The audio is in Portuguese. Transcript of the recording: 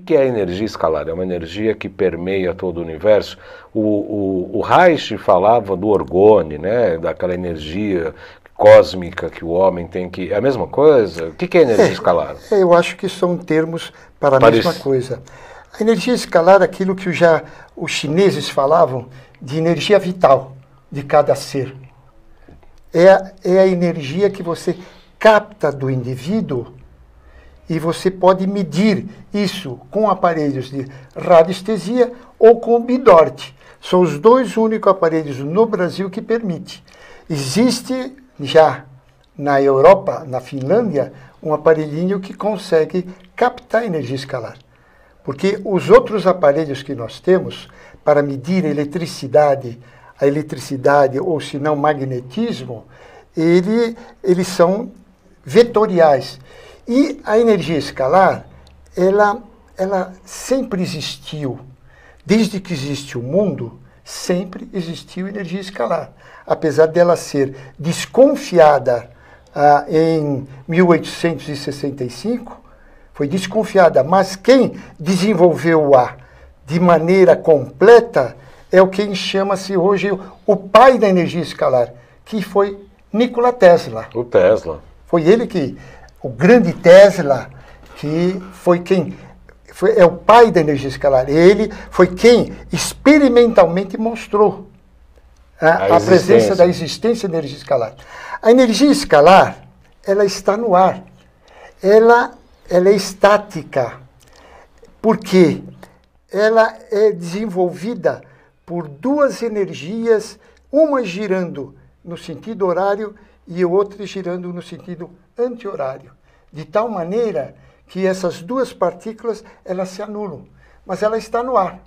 que é a energia escalar? É uma energia que permeia todo o universo? O Reich falava do orgone, né? Daquela energia cósmica que o homem tem que... É a mesma coisa? O que é energia escalar? Eu acho que são termos para a mesma coisa. A energia escalar é aquilo que os chineses falavam de energia vital de cada ser. É a energia que você capta do indivíduo e você pode medir isso com aparelhos de radiestesia ou com Bidort. São os dois únicos aparelhos no Brasil que permite. Existe já na Europa, na Finlândia, um aparelhinho que consegue captar energia escalar. Porque os outros aparelhos que nós temos para medir a eletricidade ou se não magnetismo, eles são vetoriais. E a energia escalar, ela sempre existiu. Desde que existe o mundo, sempre existiu energia escalar. Apesar dela ser desconfiada em 1865, foi desconfiada, mas quem desenvolveu-a de maneira completa é o que chama-se hoje o pai da energia escalar, que foi Nikola Tesla. O Tesla. Foi ele o grande Tesla, que foi é o pai da energia escalar. Ele foi quem experimentalmente mostrou a presença da existência da energia escalar. A energia escalar, ela está no ar. Ela é estática, porque ela é desenvolvida por duas energias, uma girando no sentido horário e outra girando no sentido anti-horário. De tal maneira que essas duas partículas, elas se anulam, mas ela está no ar.